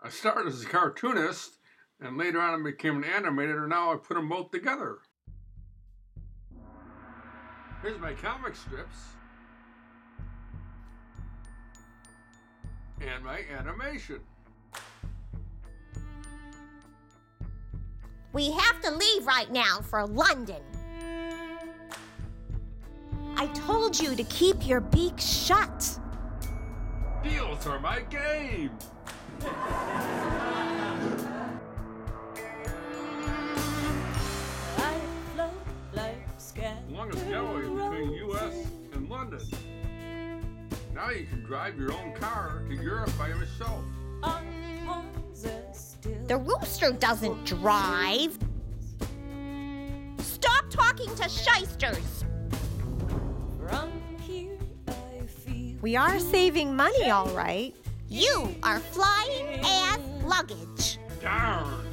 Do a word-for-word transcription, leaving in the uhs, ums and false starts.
I started as a cartoonist, and later on I became an animator, and now I put them both together. Here's my comic strips. And my animation. We have to leave right now for London. I told you to keep your beak shut. Deals are my game. Longest getaway between U S and London. Now you can drive your own car to Europe by yourself. The rooster doesn't drive. Stop talking to shysters. We are saving money, all right. You are flying as luggage. Darn!